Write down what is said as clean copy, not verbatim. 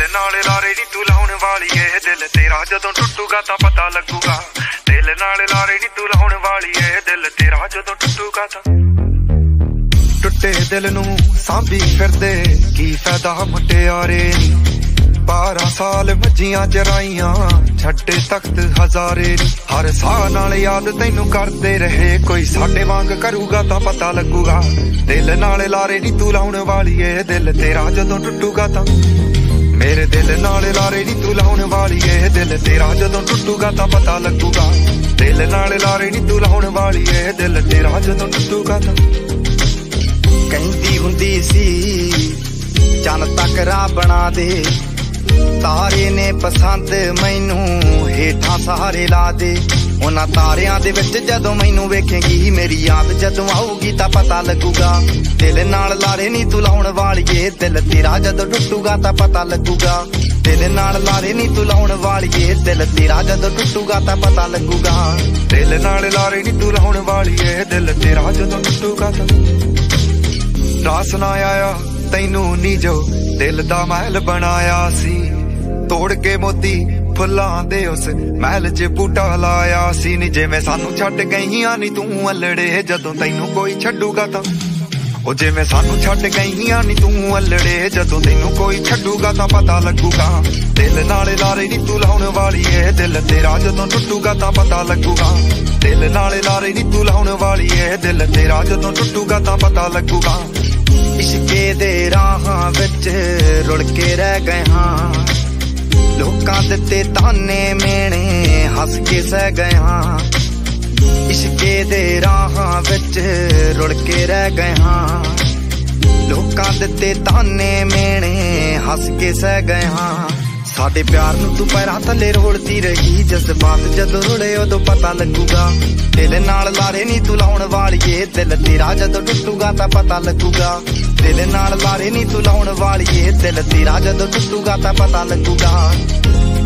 नाल लारे नी तू लाउण वाली है, दिल तेरा जदों टुटूगा तां पता लगूगा। दिल नाल लारे नी तू लाउण वाली है, दिल तेरा जदों टुटूगा तां। टुटे दिल नू सांभी फिरदे की फायदा मुटियारे नी, 12 साल मज्जियां चराइयां छड्डे तख्त हजारे नी। हर साह नाल याद तैनू करदे रहे, कोई साडे वांग करूगा तां पता लगूगा। दिल नाल लारे नी तू लाउण वाली है, दिल तेरा जदों टुटूगा तां। मेरे दिल नाल लारे नी तू लाउण वाली है, दिल तेरा जदों टुटूगा तां पता लगूगा। दिल नाल लारे नी तू लाउण वाली है, दिल तेरा जदों टुटूगा तां। कहंदी हुंदी सी चन तक राह बना दे, तारे ने पसंद मैनू हेठां सहारे ला दे। उन्हां तारियां दे विच जदों मैनू वेखेंगी, मेरी याद जदों आऊगी तां पता लगूगा। दिल नाल लारे नी तू लाउण वालीए, दिल तेरा जदों टुटूगा तां पता लगूगा। दिल नाल लारे नी तू लाउण वालीए, दिल तेरा जदों टुटूगा तां पता लगूगा। दिल नाल लारे नी तू लाउण वालीए, दिल तेरा जदों टुटूगा तां। रास ना आया तैनू नी जो दिल दा महल बनाया सी, तोड़ के मोती फुल्लां दे उस महल च बूटा लाया सी। नी जिवें सानू छड्ड गईयां नी तू अल्लड़े, जदों तैनू कोई छड्डूगा तां। ओ जिवें सानू छड्ड गईयां नी तू अल्लड़े, जदों तैनू कोई छड्डूगा तां पता लगूगा। दिल नाल लारे नी तू लाउण वाली है, दिल तेरा जदों टुटूगा तां पता लगूगा। दिल नाल लारे नी तू लाउण वाली है, दिल तेरा जदों टुटूगा तां पता लगूगा। इश्के दे राहां विच रुल के रह गए हां, लोकां दित्ते ताने मेणे हस के सह गए हां। इश्के दे राहां विच रुल के रह गए हां, लोकां दित्ते ताने मेणे हस के सह गए हां। साडे प्यार नू तू पैरां थल्ले रोलदी रही, जज्बात जदों रुले उदों पता लगूगा। दिल नाल लारे नी तू लाउण वालीए, दिल तेरा जदों टुटूगा तां पता लगूगा। दिल नाल लारे नी तू लाउण वालीए, दिल तेरा जदों टुटूगा तां पता लगूगा।